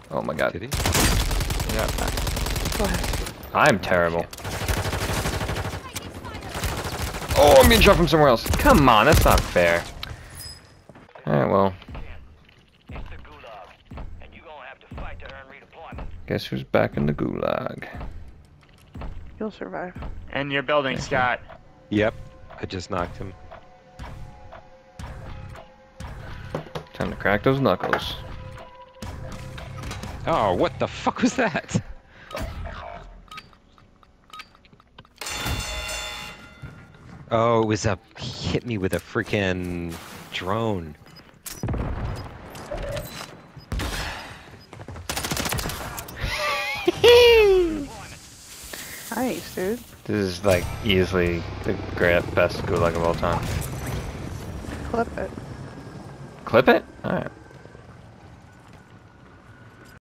Oh my god. Did he? Yeah. Go ahead. I'm terrible. Oh, I'm being shot from somewhere else. Come on, that's not fair. Alright, well. Guess who's back in the gulag? You'll survive. And your building, Scott. Yep. I just knocked him. Time to crack those knuckles. Oh, what the fuck was that? Oh, it was a... He hit me with a freaking drone. Nice, dude. This is like easily the best gulag of all time. Clip it. Clip it? Alright.